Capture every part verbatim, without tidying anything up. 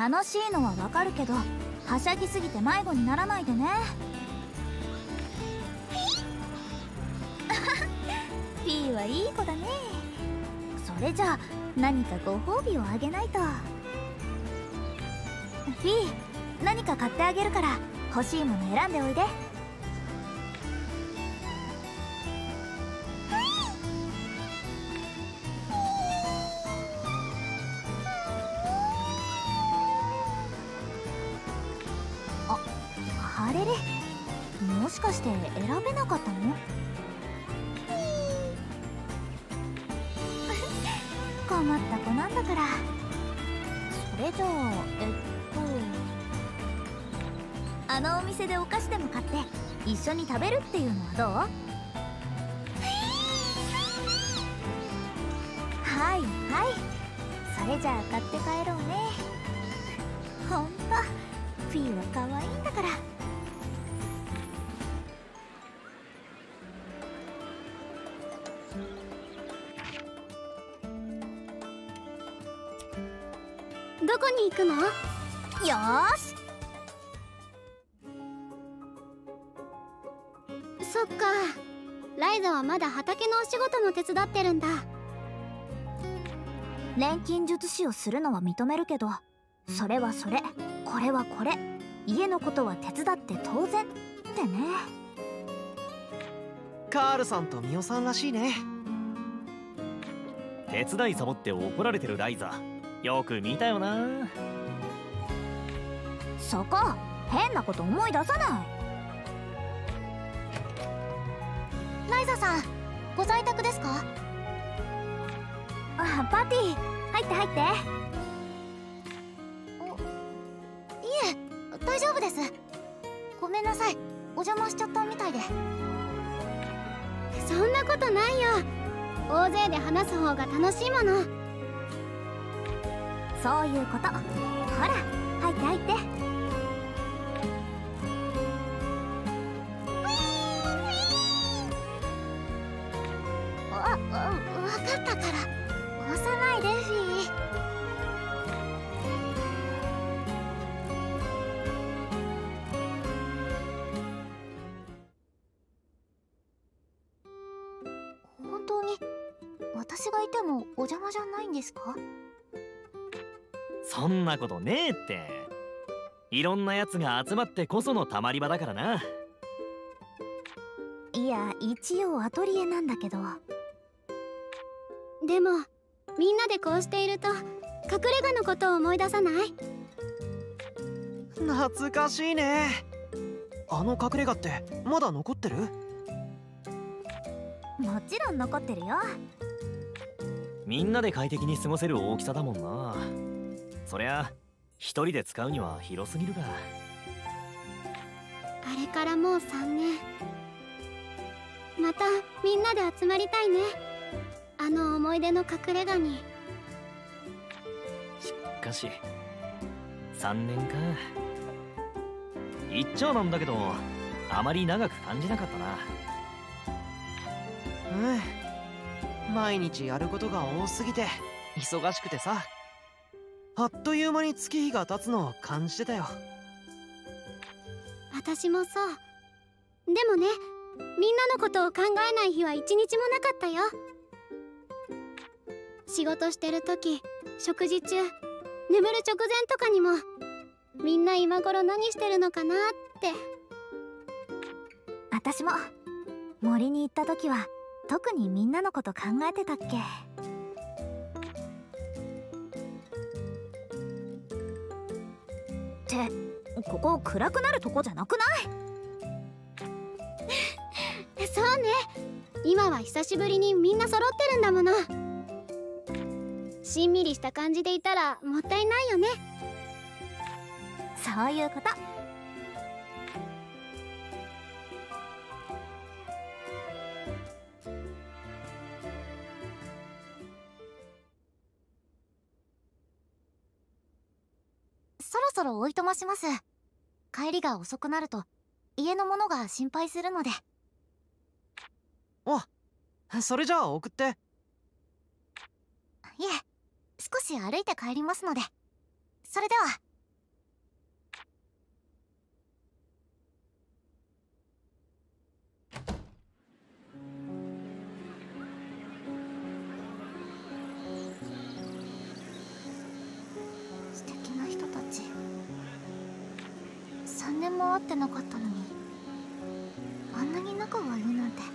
楽しいのはわかるけど、はしゃぎすぎて迷子にならないでね。フィーはいい子だね。それじゃあ何かご褒美をあげないと。フィー、何か買ってあげるから欲しいもの選んでおいで。あ、あれれ、もしかして選べなかったの？困った子なんだから。それじゃあえっとあのお店でお菓子でも買って一緒に食べるっていうのはどう？はいはい、それじゃあ買って帰ろうね。ほんとフィーは可愛いんだから。 どこに行くの？ よーし。 そっか、ライザはまだ畑のお仕事も手伝ってるんだ。 錬金術師をするのは認めるけど、それはそれ、これはこれ、家のことは手伝って当然ってね。 カールさんとミオさんらしいね。 手伝いサボって怒られてるライザ、よく見たよな。 そこ変なこと思い出さない。 ライザさん、ご在宅ですか？ あ、パティ、入って入って。 いえ、大丈夫です。ごめんなさい、お邪魔しちゃったみたいで。そんなことないよ。大勢で話す方が楽しいもの。 そういうこと。ほら、入って入って。 わ、わ、わかったから押さないで、フィー。本当に私がいてもお邪魔じゃないんですか？ そんなことねえって。いろんなやつが集まってこそのたまり場だからな。 いや、一応アトリエなんだけど。 でもみんなでこうしていると隠れ家のことを思い出さない？ 懐かしいね。あの隠れ家ってまだ残ってる？ もちろん残ってるよ。 みんなで快適に過ごせる大きさだもんな。そりゃ一人で使うには広すぎるが。 あれからもうさんねん。またみんなで集まりたいね、あの思い出の隠れ家に。 しかしさんねんか。言っちゃなんだけどあまり長く感じなかったな。 うん、毎日やることが多すぎて忙しくてさ、あっという間に月日が経つのを感じてたよ。 私もそう。でもね、みんなのことを考えない日は一日もなかったよ。仕事してる時、食事中、眠る直前とかにもみんな今頃何してるのかなって。 私も森に行った時は特にみんなのこと考えてたっけ。ってここ暗くなるとこじゃなくない？ そうね、今は久しぶりにみんな揃ってるんだもの。しんみりした感じでいたらもったいないよね。 そういうこと。 そろそろおいとまします。帰りが遅くなると家の者が心配するので。 お、それじゃあ送って。 いえ、少し歩いて帰りますので。それでは。 会ってなかったのにあんなに仲がいいなんて。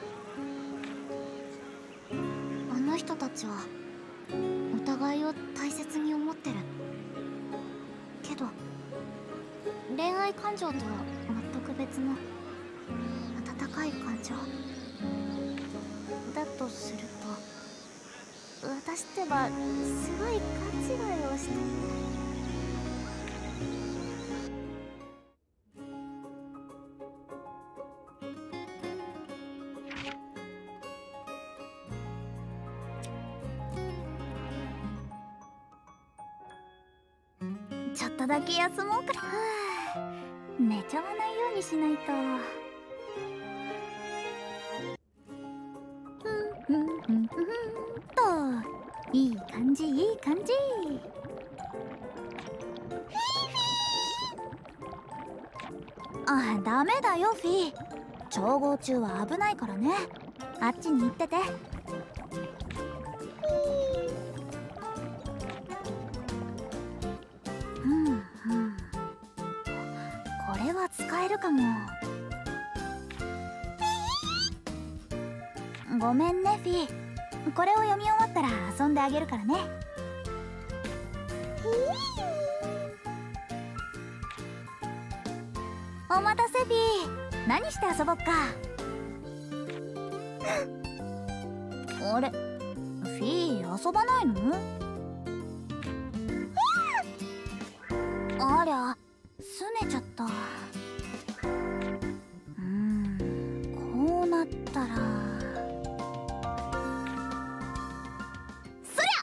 あの人たちはお互いを大切に思ってるけど、恋愛感情とは全く別の温かい感情だとすると、私ってばすごい勘違いをして。ちょっとだけ休もうか。はあ、寝ちゃわないようにしないと。うんうんうんうんと、いい感じいい感じ。あ、ダメだよフィー。調合中は危ないからね。あっちに行ってて。うんうん、これは使えるかも。ごめんねフィー。これを読み終わったら遊んであげるからね。お待たせフィー。何して遊ぼっか。あれ、フィー遊ばないの？ありゃ、拗ねちゃった。うーん、こうなったらそりゃ！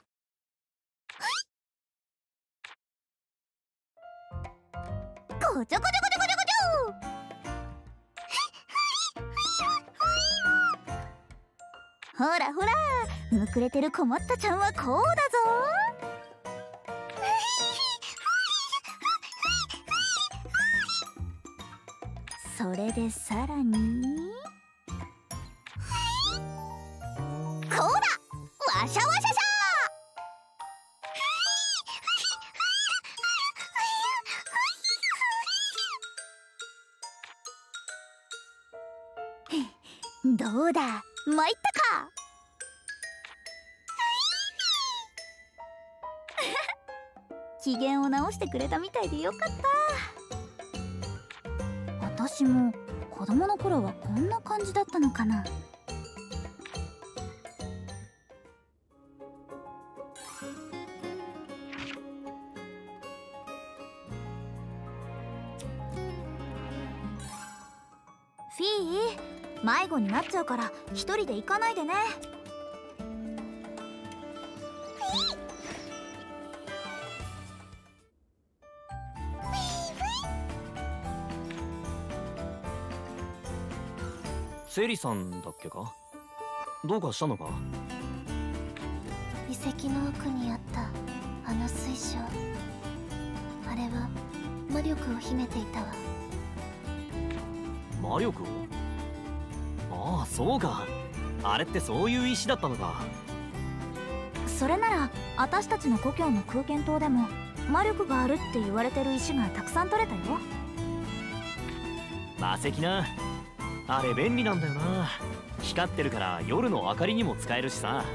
こちょこちょこちょこちょこちょ。ほらほら、むくれてる困ったちゃんはこうだぞ。それでさらにこうだ、わしゃわしゃしゃ。どうだ、参ったか。機嫌を直してくれたみたいでよかった。私も子供の頃はこんな感じだったのかな。フィー、迷子になっちゃうから一人で行かないでね。 セリさんだっけか。どうかしたのか。 遺跡の奥にあったあの水晶、あれは魔力を秘めていたわ。 魔力を？ああ、そうか。あれってそういう石だったのか。 それなら私たちの故郷の空間島でも魔力があるって言われてる石がたくさん取れたよ。 魔石な、あれ便利なんだよな。光ってるから夜の明かりにも使えるしさ。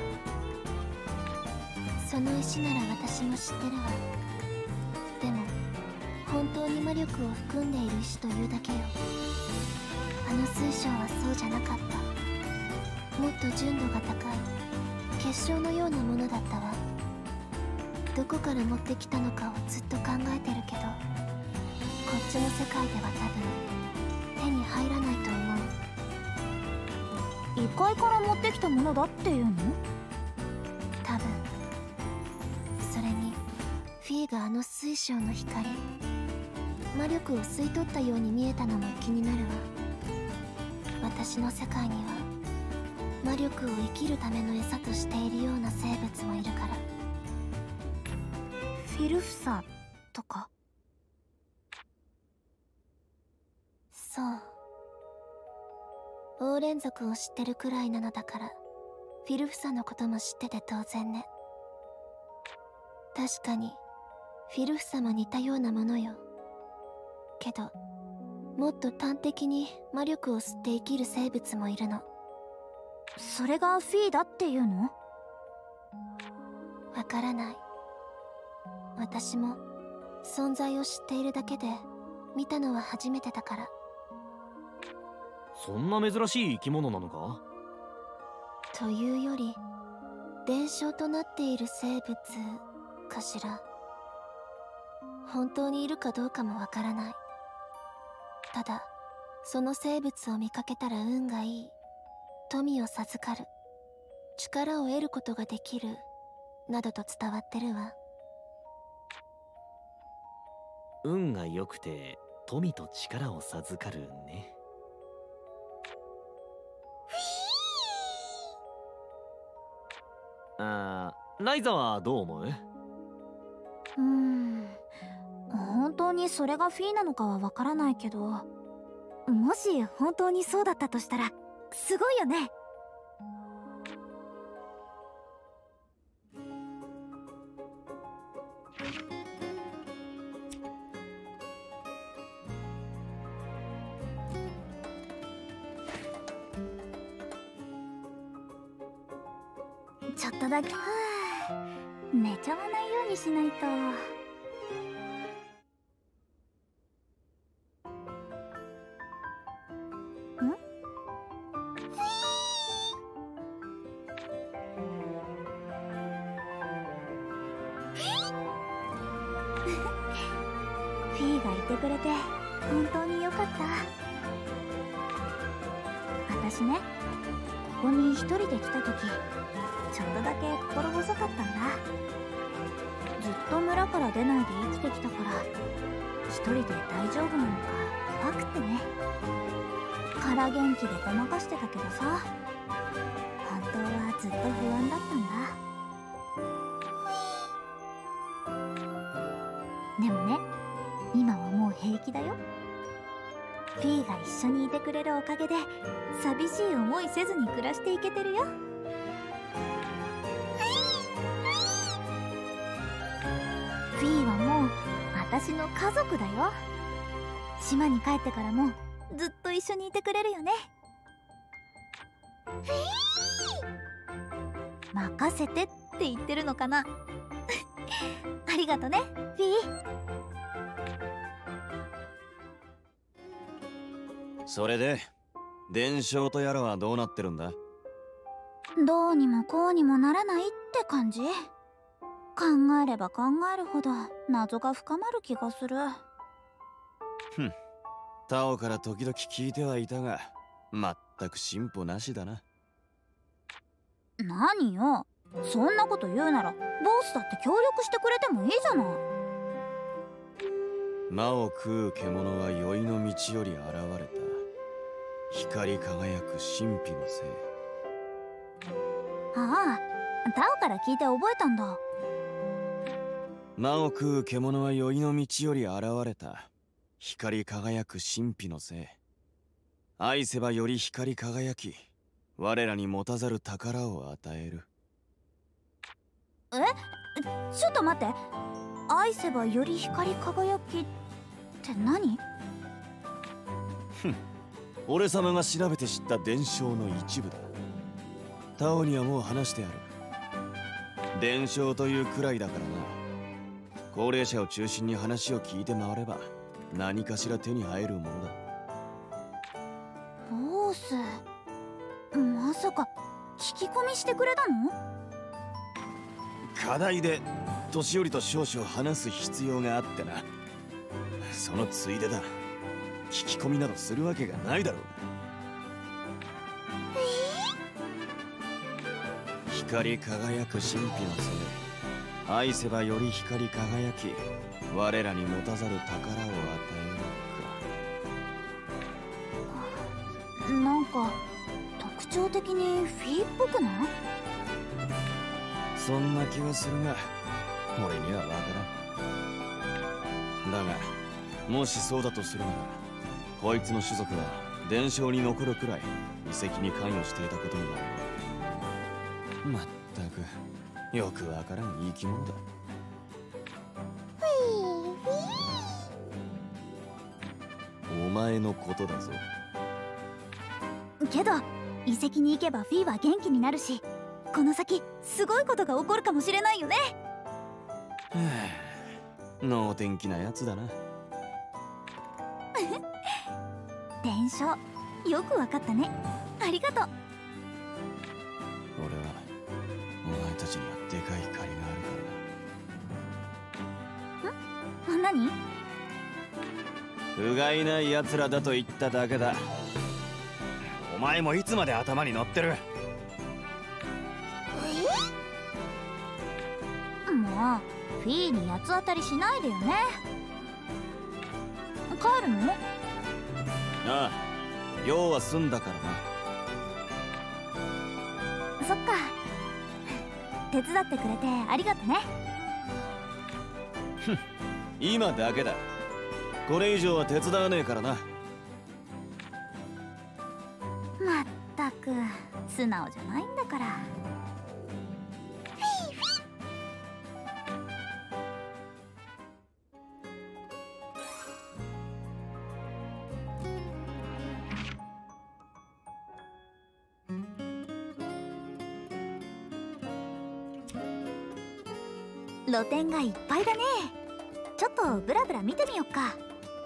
その石なら私も知ってるわ。でも本当に魔力を含んでいる石というだけよ。あの水晶はそうじゃなかった。もっと純度が高い結晶のようなものだったわ。どこから持ってきたのかをずっと考えてるけど、こっちの世界では多分手に入らないと思う。 異界から持ってきたものだっていうの？ 多分。それにフィーがあの水晶の光、魔力を吸い取ったように見えたのも気になるわ。私の世界には魔力を生きるための餌としているような生物もいるから。 フィルフサとか？ そう。オーレン族を知ってるくらいなのだから、フィルフサのことも知ってて当然ね。確かにフィルフサも似たようなものよ。けどもっと端的に魔力を吸って生きる生物もいるの。 それがフィーだっていうの？ わからない。私も存在を知っているだけで見たのは初めてだから。 そんな珍しい生き物なのか？ というより伝承となっている生物かしら。本当にいるかどうかもわからない。ただその生物を見かけたら運がいい、富を授かる、力を得ることができるなどと伝わってるわ。 運が良くて富と力を授かるね。あー、ライザはどう思う？ うーん、本当にそれがフィーなのかはわからないけど、もし本当にそうだったとしたらすごいよね。ちょっとだけ、はあ、寝ちゃわないようにしないと。フィーがいてくれて本当によかった。私ね、ここに一人で来た時ちょっとだけ心細かったんだ。ずっと村から出ないで生きてきたから、一人で大丈夫なのか怖くってね。から元気でごまかしてたけどさ、本当はずっと不安だったんだ。でもね、今はもう平気だよ。フィーが一緒にいてくれるおかげで寂しい思いせずに暮らしていけてるよ。フィーはもう私の家族だよ。島に帰ってからもずっと一緒にいてくれるよね。任せてって言ってるのかな。ありがとね、フィー。 それで伝承とやらはどうなってるんだ？ どうにもこうにもならないって感じ。考えれば考えるほど謎が深まる気がする。 ふん、タオから時々聞いてはいたが全く進歩なしだな。 何よ、そんなこと言うならボスだって協力してくれてもいいじゃない。 魔を食う獣は宵の道より現れた。光り輝く神秘のせい。 ああ、タオから聞いて覚えたんだ。 魔を食う獣は宵の道より現れた。光り輝く神秘のせい。愛せばより光り輝き、我らに持たざる宝を与える。 え、ちょっと待って。愛せばより光り輝きって何？ ふん、俺様が調べて知った伝承の一部だ。タオにはもう話してある。伝承というくらいだからな。高齢者を中心に話を聞いて回れば何かしら手に入るものだ。 ボース、まさか聞き込みしてくれたの？ 課題で年寄りと少々話す必要があってな。そのついでだ。聞き込みなどするわけがないだろう。光り輝く神秘のせい。愛せばより光り輝き、我らに持たざる宝を与えるか。 なんか特徴的にフィーっぽくない？ そんな気はするが俺にはわからん。だがもしそうだとするなら、こいつの種族は伝承に残るくらい遺跡に関与していたことになる。まったくよくわからん生き物だ。 お前のことだぞ。 けど遺跡に行けばフィーは元気になるし、この先すごいことが起こるかもしれないよね。 能天気なやつだな。 伝承よくわかったね。ありがとう。 俺はお前たちにはでかい借りがあるからな。 何？ 不甲斐ない奴らだと言っただけだ。 お前もいつまで頭に乗ってる。 もうフィーに八つ当たりしないでよね。帰るの？ ああ、用は済んだからな。 そっか。手伝ってくれてありがとね。 今だけだ。これ以上は手伝わねえからな。 まったく素直じゃないんだから。露店がいっぱいだね。ちょっとブラブラ見てみよっか。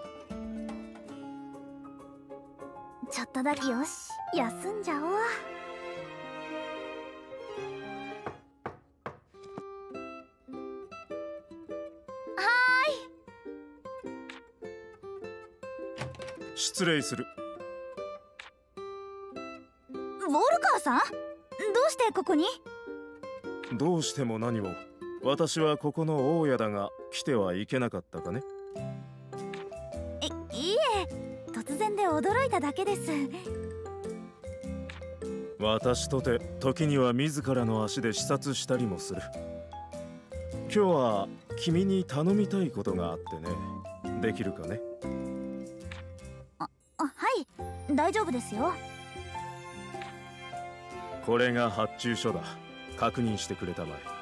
ちょっとだけ、よし休んじゃおう。はーい。 失礼する。 ウォルカーさん、どうしてここに？ どうしても何も。私はここの大家だが来てはいけなかったかね。 え、いいえ、突然で驚いただけです。 私とて時には自らの足で視察したりもする。今日は君に頼みたいことがあってね。できるかね？ あ、あ、はい、大丈夫ですよ。 これが発注書だ。確認してくれたまえ。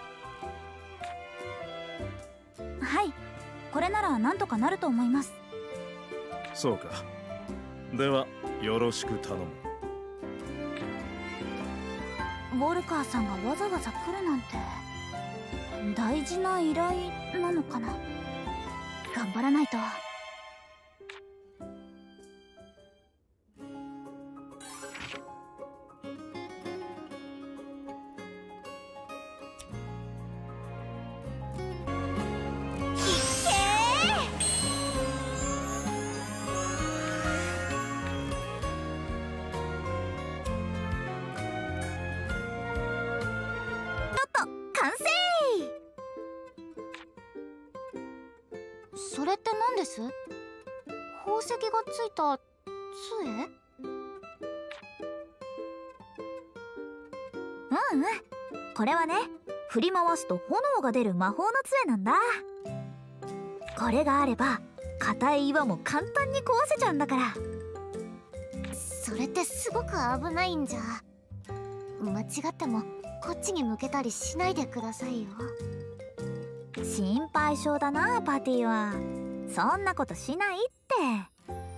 はい、これならなんとかなると思います。 そうか。ではよろしく頼む。 ウォルカーさんがわざわざ来るなんて大事な依頼なのかな。頑張らないと。完成。それって何です？宝石がついた杖？うんうん、これはね、振り回すと炎が出る魔法の杖なんだ。これがあれば硬い岩も簡単に壊せちゃうんだから。それってすごく危ないんじゃ。間違ってもこっちに向けたりしないでくださいよ。心配性だな、パティは。そんなことしないって。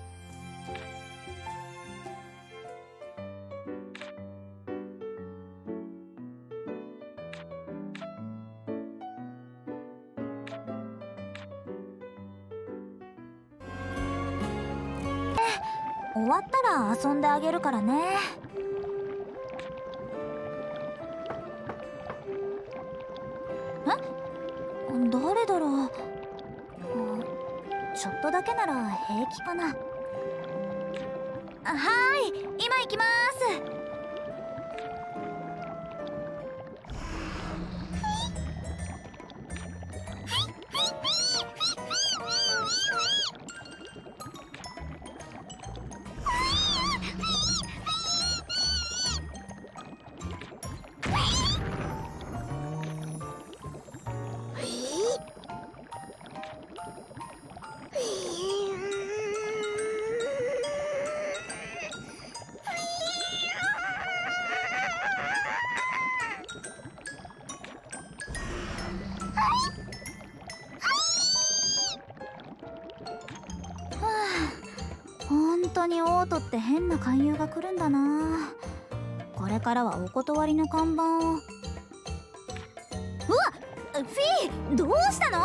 終わったら遊んであげるからね。誰だろう。ちょっとだけなら平気かな。はーい、今行きます。 当にオートって変な勧誘が来るんだな。これからはお断りの看板を。うわっ、フィー、どうしたの？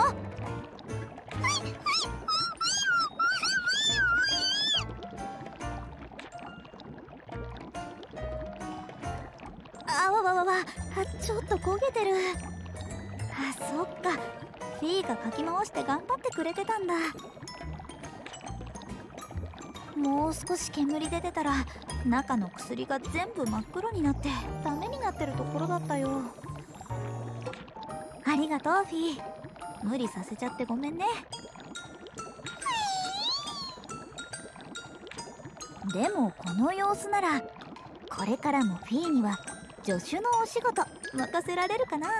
あわわわわ、ちょっと焦げてる。あ、そっか、フィーがかき回して頑張ってくれてたんだ。もう少し煙出てたら中の薬が全部真っ黒になってダメになってるところだったよ。ありがとうフィー、無理させちゃってごめんね。でもこの様子ならこれからもフィーには助手のお仕事任せられるかな。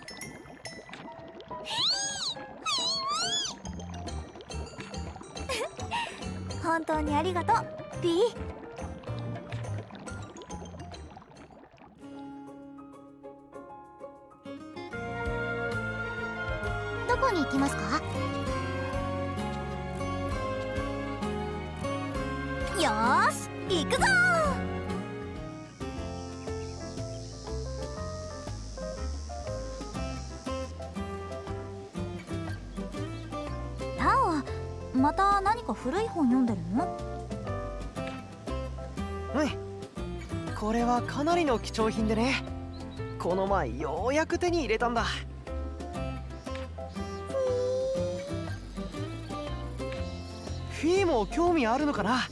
本当にありがとうピー。どこに行きますか？よーし、行くぞー。タオ、また何か古い本読んでるの？ うん、これはかなりの貴重品でね、この前ようやく手に入れたんだ。フィーも興味あるのかな？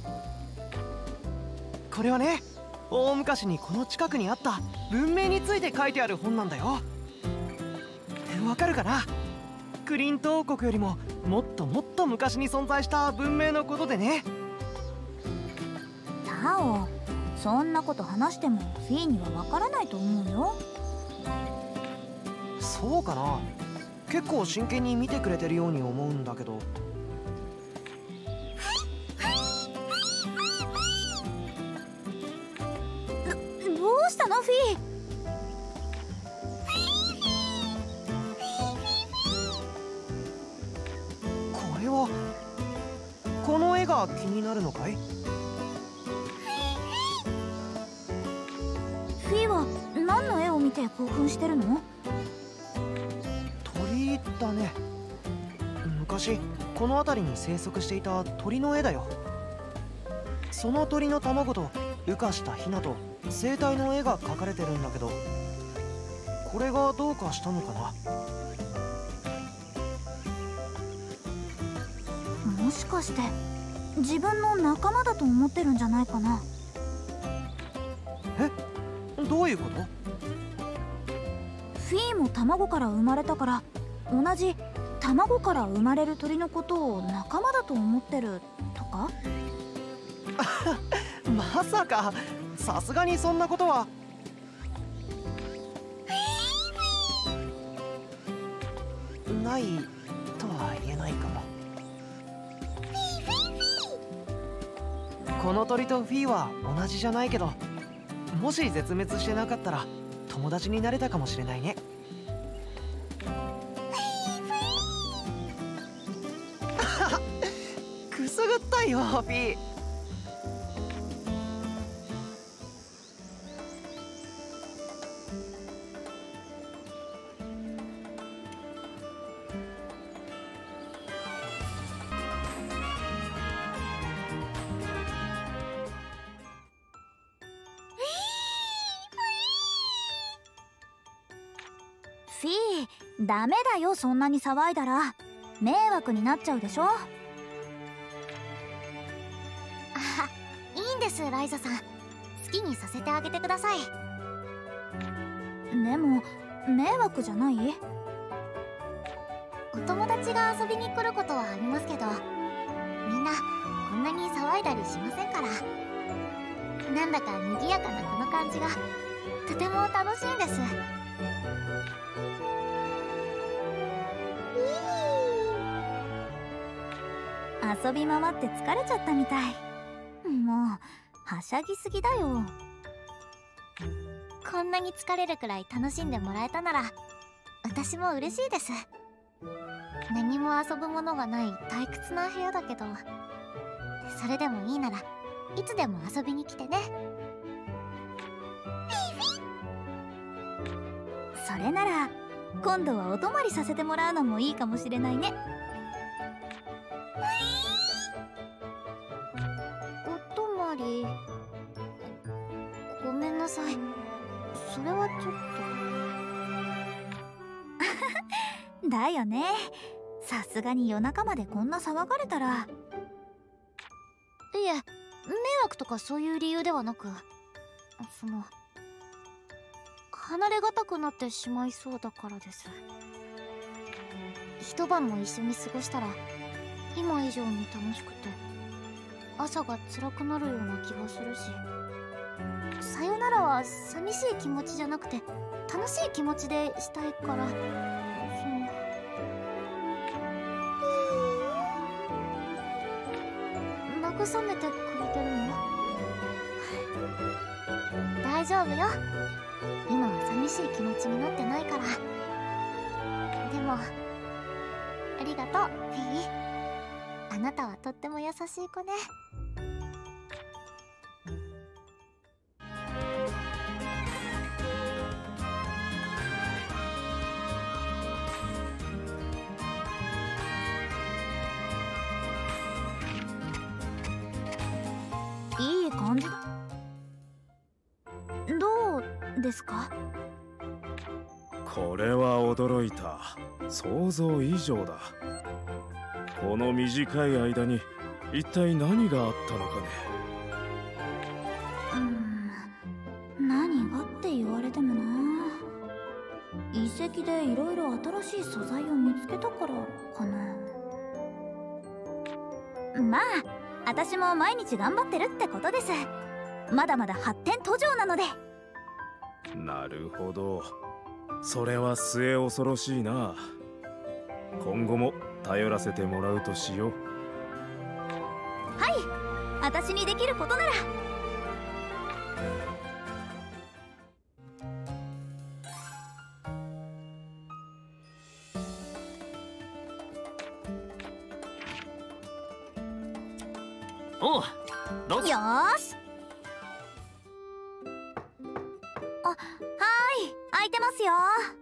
これはね、大昔にこの近くにあった文明について書いてある本なんだよ。わかるかな？クリント王国よりももっともっと昔に存在した文明のことでね。 タオ、そんなこと話してもフィーにはわからないと思うよ。 そうかな？結構真剣に見てくれてるように思うんだけど。 ど、どうしたのフィー？ これは、この絵が気になるのかい？ フィーは何の絵を見て興奮してるの？ 鳥だね。昔この辺りに生息していた鳥の絵だよ。その鳥の卵と羽化したヒナと生態の絵が描かれてるんだけど、これがどうかしたのかな？ もしかして自分の仲間だと思ってるんじゃないかな？ え、どういうこと？ フィーも卵から生まれたから、同じ卵から生まれる鳥のことを仲間だと思ってるとか？ まさか、さすがにそんなことは。ないとは言えないかも。この鳥とフィーは同じじゃないけど、もし絶滅してなかったら友達になれたかもしれないね。くすぐったいよフィー。 フィー、ダメだよ、そんなに騒いだら迷惑になっちゃうでしょ。あ、いいんです、ライザさん。好きにさせてあげてください。でも迷惑じゃない？お友達が遊びに来ることはありますけど、みんなこんなに騒いだりしませんから。なんだか賑やかなこの感じがとても楽しいんです。遊び回って疲れちゃったみたい。もうはしゃぎすぎだよ。こんなに疲れるくらい楽しんでもらえたなら私も嬉しいです。何も遊ぶものがない退屈な部屋だけど、 それでもいいならいつでも遊びに来てね。 それなら今度はお泊まりさせてもらうのもいいかもしれないね。 お泊まり、ごめんなさい、それはちょっと。 だよね。さすがに夜中までこんな騒がれたら。 いえ、迷惑とかそういう理由ではなく、その離れがたくなってしまいそうだからです。一晩も一緒に過ごしたら今以上に楽しくて朝が辛くなるような気がするし、さよならは寂しい気持ちじゃなくて楽しい気持ちでしたいから、その慰めてくれてるの？大丈夫よ、今は寂しい気持ちになってないから。でもありがとうフィー。あなたはとっても優しい子ね。 いい感じだ。どうですか？ これは驚いた。想像以上だ。この短い間に一体何があったのかね。 うーん、何がって言われてもな。遺跡でいろいろ新しい素材を見つけたからかな。まあ私も毎日頑張ってるってことです。まだまだ発展途上なので。 なるほど、それは末恐ろしいな。今後も頼らせてもらうとしよう。 はい、私にできることなら。 おう、どうぞ。 よーし。あ、はーい、空いてますよ。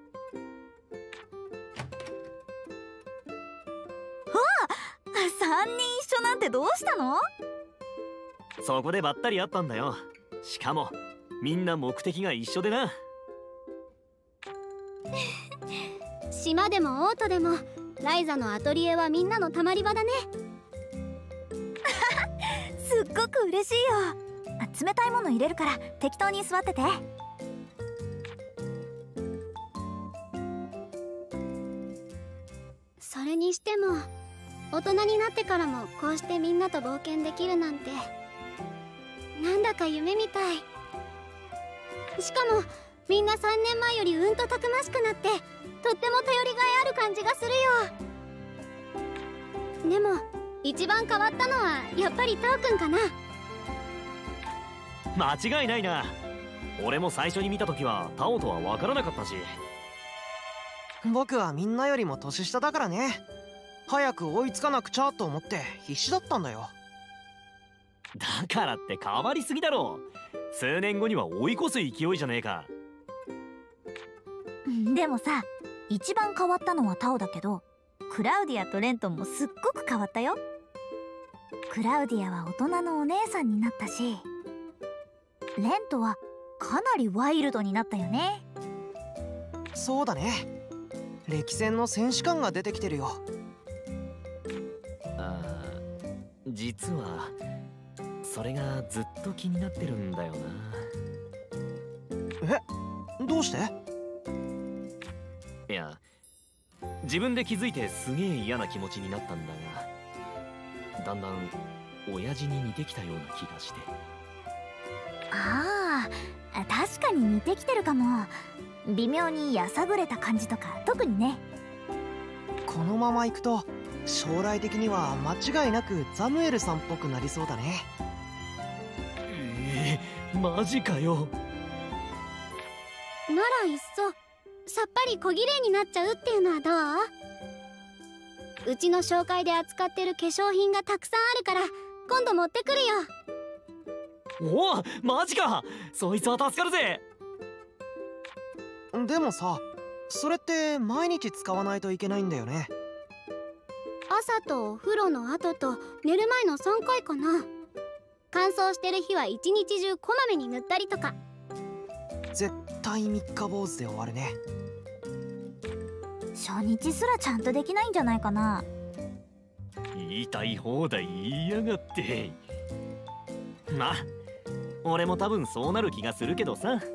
さんにん一緒なんてどうしたの？ そこでばったり会ったんだよ。しかもみんな目的が一緒でな。 島でもオートでもライザのアトリエはみんなのたまり場だね。 すっごく嬉しいよ。冷たいもの入れるから適当に座ってて。 それにしても大人になってからもこうしてみんなと冒険できるなんてなんだか夢みたい。しかもみんなさんねんまえよりうんとたくましくなってとっても頼りがいある感じがするよ。でも一番変わったのはやっぱりタオくんかな。 間違いないな。俺も最初に見た時はタオとは分からなかったし。 僕はみんなよりも年下だからね。早く追いつかなくちゃと思って必死だったんだよ。 だからって変わりすぎだろ。数年後には追い越す勢いじゃねえか。 でもさ、一番変わったのはタオだけど、クラウディアとレントンもすっごく変わったよ。クラウディアは大人のお姉さんになったし、レントはかなりワイルドになったよね。 そうだね、歴戦の選手感が出てきてるよ。 あー、実はそれがずっと気になってるんだよな。 え、どうして？ いや、自分で気づいてすげえ嫌な気持ちになったんだが、だんだん親父に似てきたような気がして。 ああ、確かに似てきてるかも。微妙にやさぐれた感じとか特にね。 このまま行くと将来的には間違いなくザムエルさんっぽくなりそうだね。 ええー、マジかよ。 ならいっそさっぱり小綺麗になっちゃうっていうのはどう？うちの紹介で扱ってる化粧品がたくさんあるから今度持ってくるよ。 おお、マジか。そいつは助かるぜ。 でもさ、それって毎日使わないといけないんだよね。 朝とお風呂の後と寝る前のさんかいかな。乾燥してる日は一日中こまめに塗ったりとか。 絶対三日坊主で終わるね。 初日すらちゃんとできないんじゃないかな。 言いたい放題言いやがって。まあ俺も多分そうなる気がするけどさ。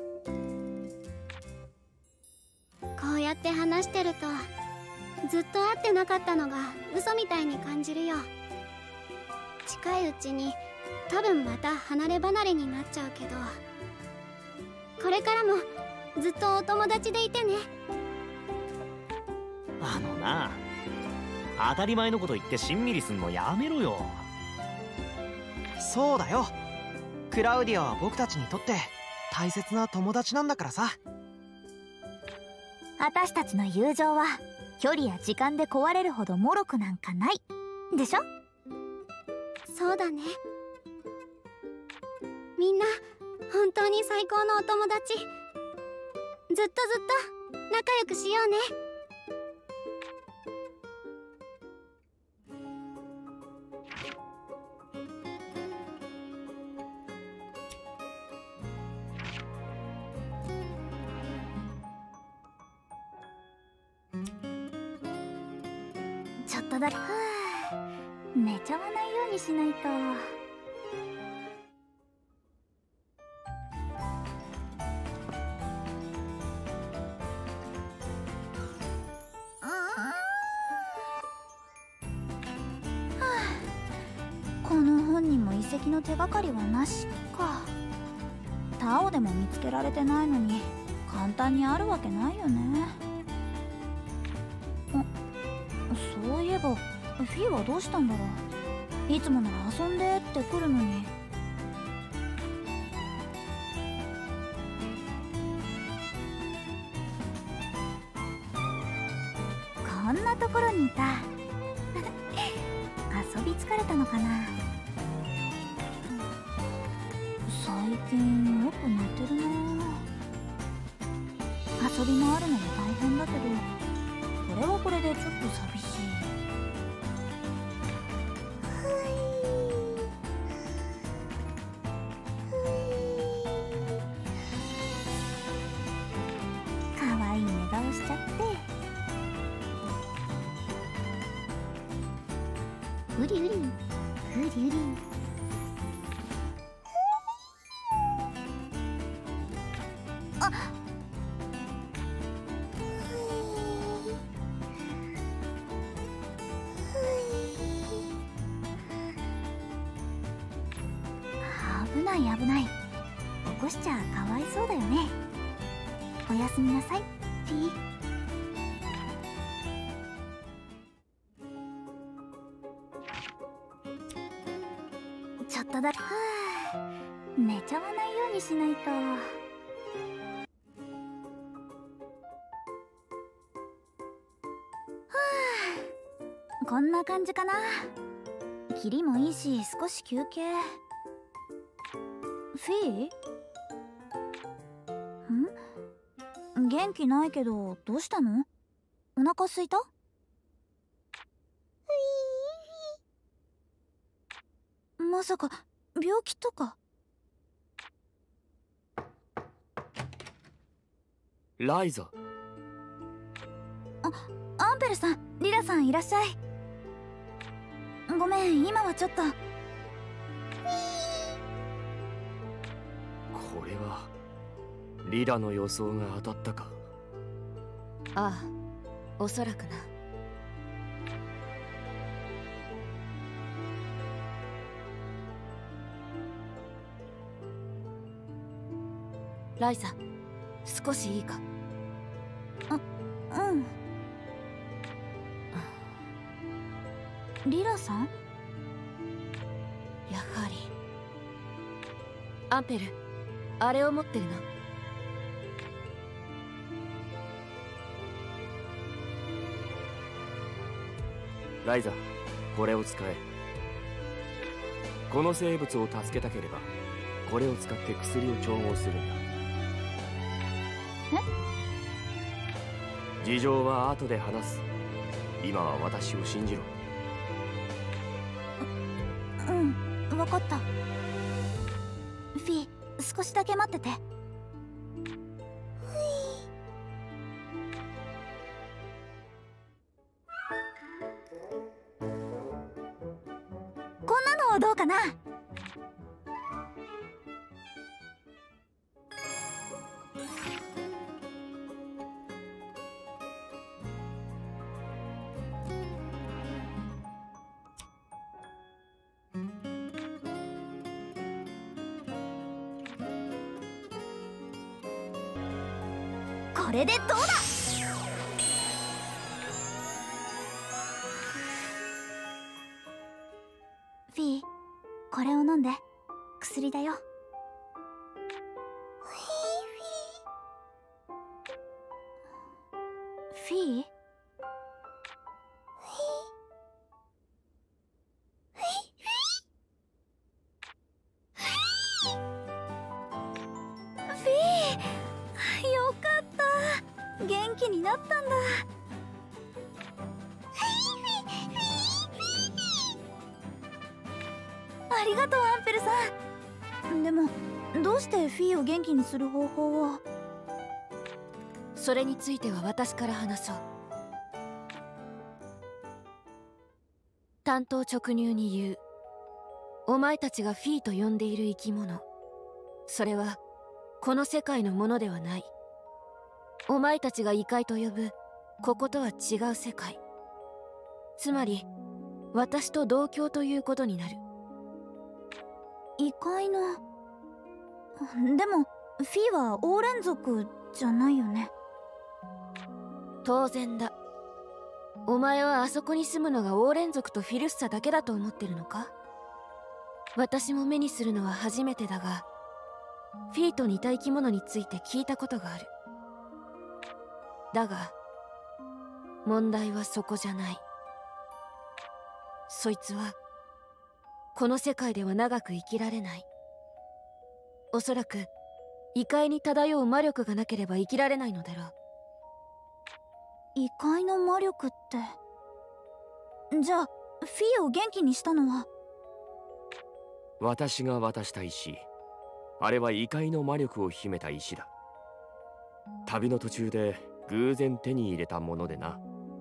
こうやって話してるとずっと会ってなかったのが嘘みたいに感じるよ。近いうちに多分また離れ離れになっちゃうけど、これからもずっとお友達でいてね。 あのな、当たり前のこと言ってしんみりすんのやめろよ。 そうだよ。クラウディアは僕たちにとって大切な友達なんだからさ。 私たちの友情は距離や時間で壊れるほど脆くなんかないでしょ。 そうだね。みんな本当に最高のお友達。ずっとずっと仲良くしようね。 ちょっとだけはあ、寝ちゃわないようにしないと。この本にも遺跡の手がかりはなしか。タオでも見つけられてないのに簡単にあるわけないよね。あ、そういえばフィーはどうしたんだろう。いつもなら遊んでって来るのに。こんなところにいた。遊び疲れたのかな。最近よく寝てるな。遊びもあるのも大変だけど、これはこれでちょっと寂しい。かわいい寝顔しちゃって。うりうりうりうり。あ、危ない危ない。起こしちゃかわいそうだよね。おやすみなさい、フィー。ちょっとだけはあ、寝ちゃわないようにしないと。はあ、こんな感じかな。キリもいいし少し休憩。フィー？ん？元気ないけどどうしたの？お腹すいた？まさか病気とか？ ライザ。 あ、アンペルさん、リラさんいらっしゃい。ごめん、今はちょっと。 これはリラの予想が当たったか。 ああ、おそらくな。ライザ、少しいいか？ あ、うん。リラさん？ やはり。アンペル、あれを持ってるな。 ライザ、これを使え。 この生物を助けたければこれを使って薬を調合するんだ。 え？ 事情は後で話す。今は私を信じろ。 うん、分かった。フィー、少しだけ待ってて。こんなのはどうかな？これでどうだ？フィー、これを飲んで。薬だよ。フィー？よかった。元気になったんだ。ありがとう、アンペルさん。でもどうしてフィーを元気にする方法を？ それについては私から話そう。単刀直入に言う。お前たちがフィーと呼んでいる生き物、それはこの世界のものではない。お前たちが異界と呼ぶこことは違う世界、つまり私と同郷ということになる。 異界の…でもフィーはオーレン族じゃないよね。 当然だ。お前はあそこに住むのがオーレン族とフィルッサだけだと思ってるのか？私も目にするのは初めてだが、フィーと似た生き物について聞いたことがある。だが問題はそこじゃない。そいつはこの世界では長く生きられない。おそらく異界に漂う魔力がなければ生きられないのだろう。 異界の魔力って…じゃあフィーを元気にしたのは？ 私が渡した石、あれは異界の魔力を秘めた石だ。旅の途中で偶然手に入れたものでな。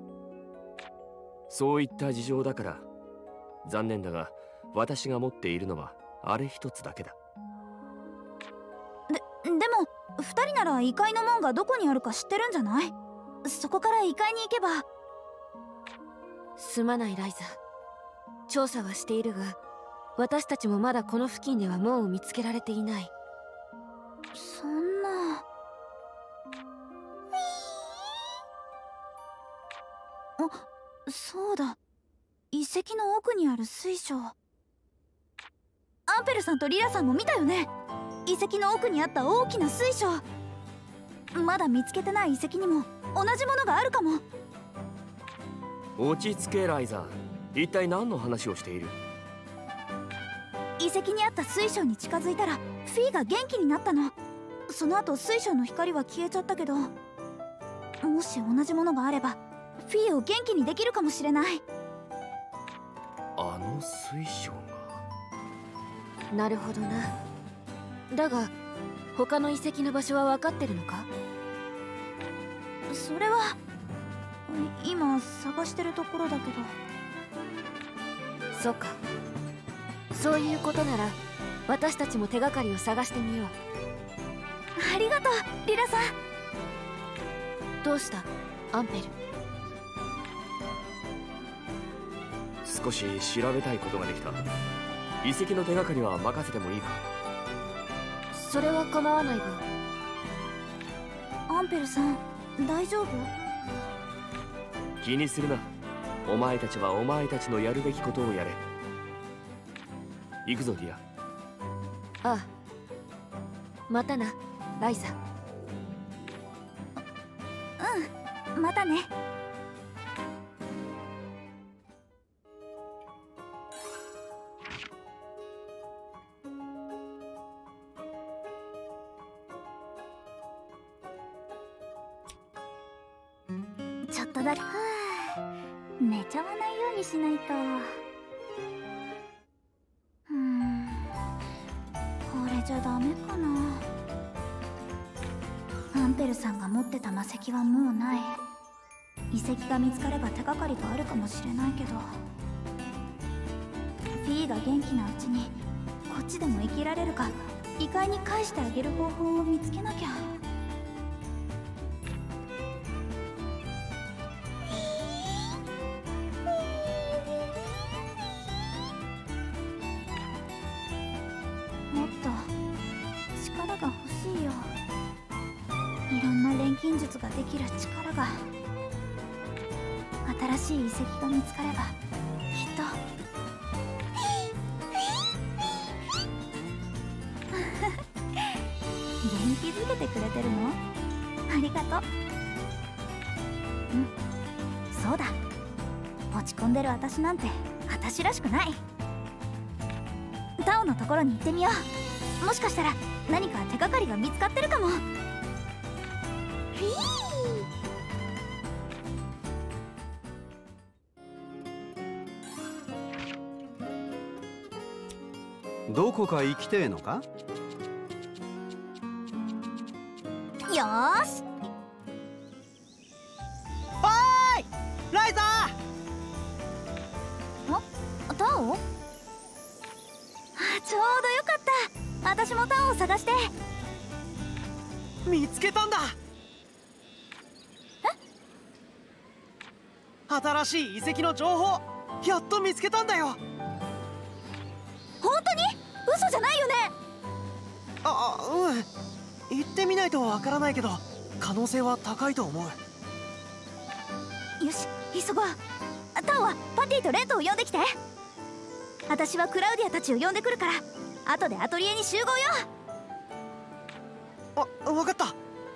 そういった事情だから残念だが、私が持っているのはあれ一つだけだ。 で、でも二人なら異界の門がどこにあるか知ってるんじゃない？そこから異界に行けば。 すまないライザ。調査はしているが、私たちもまだこの付近では門を見つけられていない。 そんな…あ、そうだ。遺跡の奥にある水晶。アンペルさんとリラさんも見たよね。遺跡の奥にあった大きな水晶。まだ見つけてない遺跡にも同じものがあるかも。 落ち着けライザ。一体何の話をしている？ 遺跡にあった水晶に近づいたらフィーが元気になったの。その後水晶の光は消えちゃったけど、もし同じものがあればフィーを元気にできるかもしれない。 あの水晶が… なるほどな。だが他の遺跡の場所は分かってるのか？ それは今探してるところだけど。 そうか。そういうことなら私たちも手がかりを探してみよう。 ありがとうリラさん。 どうしたアンペル？ 少し調べたいことができた。遺跡の手がかりは任せてもいいか？ それは構わないが。 アンペルさん大丈夫？ 気にするな。お前たちはお前たちのやるべきことをやれ。行くぞディア。 ああ、またなライザ。 うん、またね。 ちょっとだけ。はあ、寝ちゃわないようにしないと。うーん、これじゃダメかな。アンペルさんが持ってた魔石はもうない。遺跡が見つかれば手がかりがあるかもしれないけど、フィーが元気なうちにこっちでも生きられるか異界に返してあげる方法を見つけなきゃ。もっと力が欲しいよ。いろんな錬金術ができる力が。新しい遺跡が見つかればきっと元気づけてくれてるの？ありがとう。うん、そうだ。落ち込んでる私なんて私らしくない。タオのところに行ってみよう。もしかしたら何か手がかりが見つかってるかも。 どこか行きてえのか？ よーし。 おーいライザー。ん？タオ？あ、ちょうどよかった。私もタオを探して。 見つけたんだ。え？新しい遺跡の情報やっと見つけたんだよ。 本当に？嘘じゃないよね？ あ、うん。行ってみないとわからないけど可能性は高いと思う。 よし、急ごう。タオはパティとレントを呼んできて。私はクラウディアたちを呼んでくるから後でアトリエに集合よ。 あ、わかった。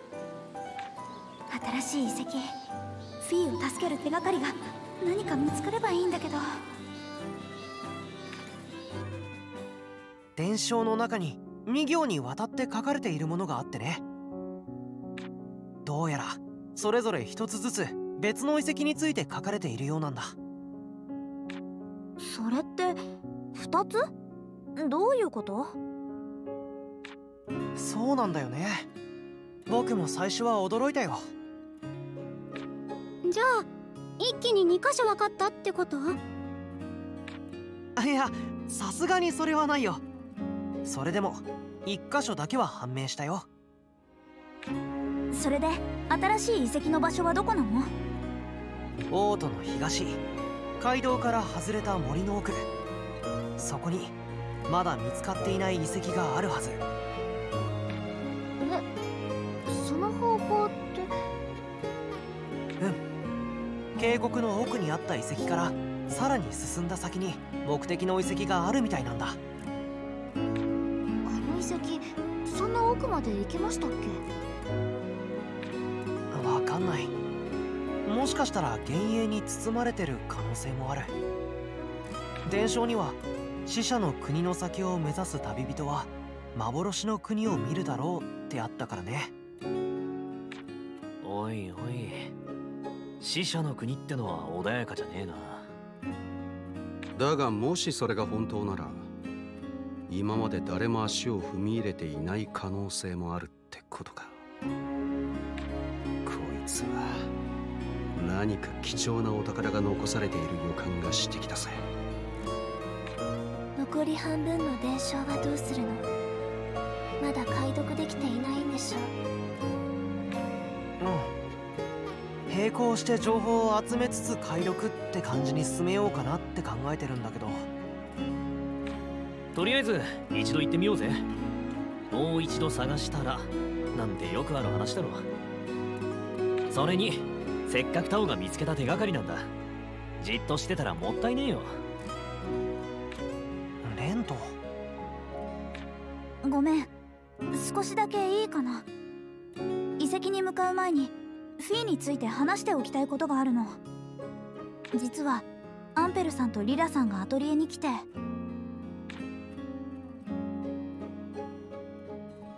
新しい遺跡、フィーを助ける手がかりが何か見つかればいいんだけど。 伝承の中にに行にわたって書かれているものがあってね。どうやらそれぞれ一つずつ別の遺跡について書かれているようなんだ。 それってふたつ？どういうこと？ そうなんだよね。僕も最初は驚いたよ。 じゃあ一気にに箇所分かったってこと？ いや、さすがにそれはないよ。それでも一箇所だけは判明したよ。 それで新しい遺跡の場所はどこなの？ 王都の東、街道から外れた森の奥。そこにまだ見つかっていない遺跡があるはず。 え、その方法って？ うん、渓谷の奥にあった遺跡からさらに進んだ先に目的の遺跡があるみたいなんだ。 あの遺跡、そんな奥まで行けましたっけ？ わかんない。もしかしたら幻影に包まれてる可能性もある。伝承には死者の国の先を目指す旅人は幻の国を見るだろうってあったからね。 おいおい、死者の国ってのは穏やかじゃねえな。 だがもしそれが本当なら今まで誰も足を踏み入れていない可能性もあるってことか。こいつは何か貴重なお宝が残されている予感がしてきたぜ。 残り半分の伝承はどうするの？まだ解読できていないんでしょ？ うん、並行して情報を集めつつ解読って感じに進めようかなって考えてるんだけど。 とりあえず一度行ってみようぜ。もう一度探したらなんてよくある話だろ。それにせっかくタオが見つけた手がかりなんだ。じっとしてたらもったいねえよ。 レント、 ごめん、少しだけいいかな。遺跡に向かう前にフィーについて話しておきたいことがあるの。実はアンペルさんとリラさんがアトリエに来て。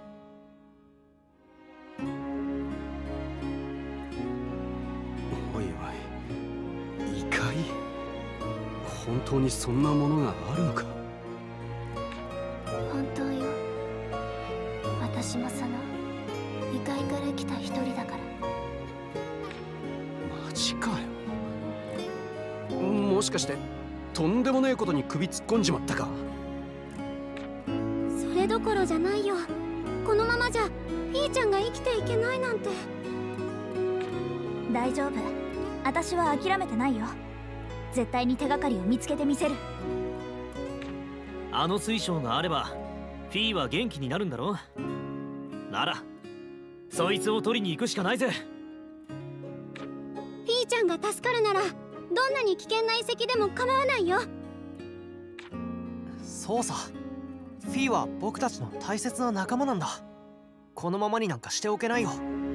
おい本当にそんなものがあるのか。 本当よ。私もその異界から来た一人だから。 マジかよ。もしかしてとんでもねえことに首突っ込んじまったか。 それどころじゃないよ。このままじゃピーちゃんが生きていけないなんて。 大丈夫、私は諦めてないよ。絶対に手がかりを見つけてみせる。 あの水晶があればフィーは元気になるんだろ。ならそいつを取りに行くしかないぜ。 ピーちゃんが助かるならどんなに危険な遺跡でも構わないよ。 そうさ、フィーは僕たちの大切な仲間なんだ。このままになんかしておけないよ。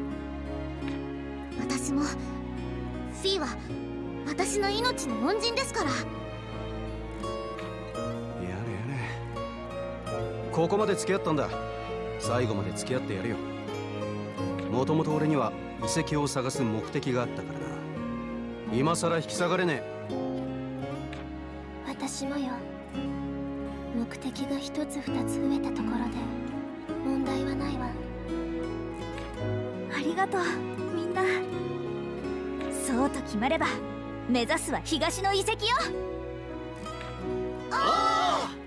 私もフィーは私の命の恩人ですから。 やれやれ、ここまで付き合ったんだ。最後まで付き合ってやるよ。もともと俺には遺跡を探す目的があったからな。今さら引き下がれねえ。 私もよ。目的が一つ二つ増えたところで問題はないわ。 ありがとうみんな。そうと決まれば目指すは東の遺跡よ。 ああ、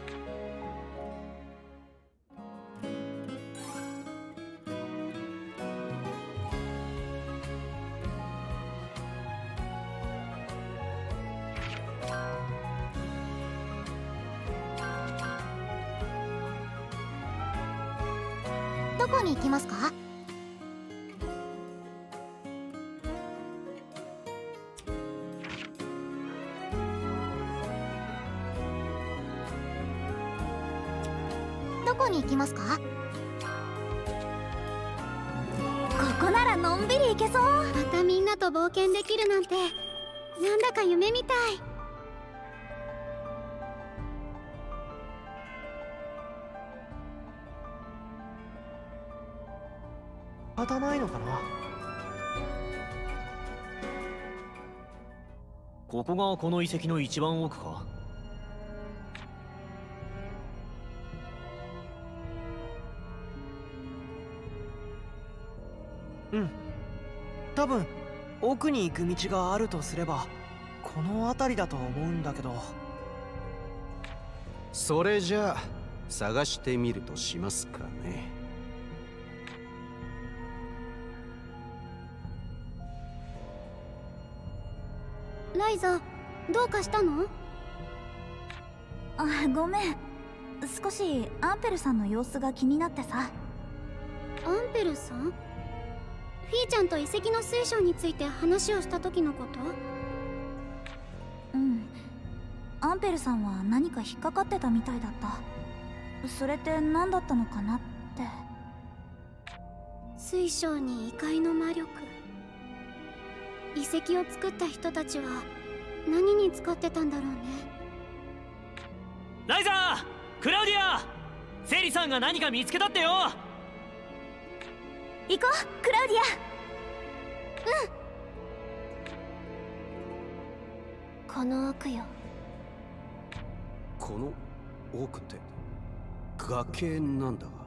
どこに行きますか？どこに行きますか？ここならのんびり行けそう。 またみんなと冒険できるなんてなんだか夢みたい。 仕方ないのかな。 ここがこの遺跡の一番奥か。 うん、多分奥に行く道があるとすればこの辺りだと思うんだけど。 それじゃあ探してみるとしますかね。 ライザ、どうかしたの？ あ、ごめん。少しアンペルさんの様子が気になってさ。 アンペルさん？フィーちゃんと遺跡の水晶について話をした時のこと？ うん。アンペルさんは何か引っかかってたみたいだった。それって何だったのかなって。 水晶に異界の魔力。遺跡を作った人たちは何に使ってたんだろうね。 ライザー、クラウディア、セリさんが何か見つけたってよ。 行こう、クラウディア。うん。この奥よ。 この奥って崖なんだが。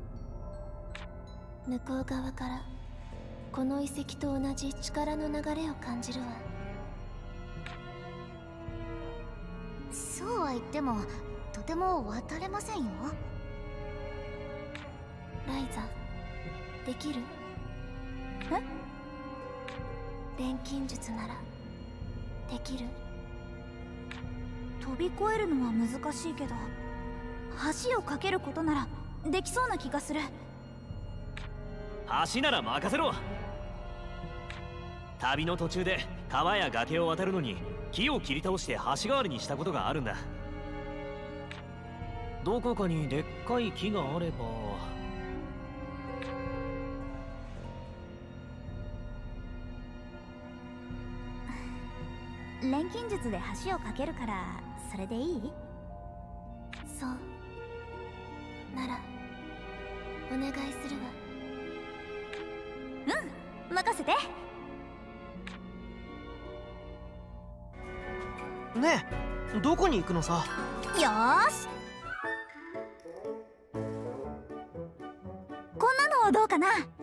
向こう側からこの遺跡と同じ力の流れを感じるわ。 そうは言ってもとても渡れませんよ。 ライザ、できる？ え？ 錬金術ならできる？ 飛び越えるのは難しいけど橋を架けることならできそうな気がする。 橋なら任せろ。旅の途中で川や崖を渡るのに木を切り倒して橋代わりにしたことがあるんだ。どこかにでっかい木があれば。 錬金術で橋を架けるからそれでいい？ そうならお願いするわ。 うん、任せて。 ねえ、 どこに行くのさ。 よーし、こんなのどうかな。